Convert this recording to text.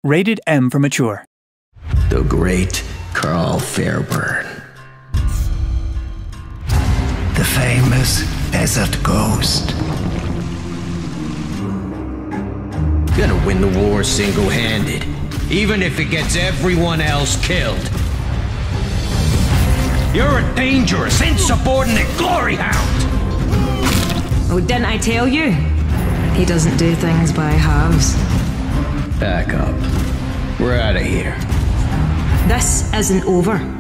Rated M for mature. The great Carl Fairburn. The famous desert ghost. Gonna win the war single-handed, even if it gets everyone else killed. You're a dangerous, insubordinate glory hound! Oh, didn't I tell you? He doesn't do things by halves. Back up. We're out of here. This isn't over.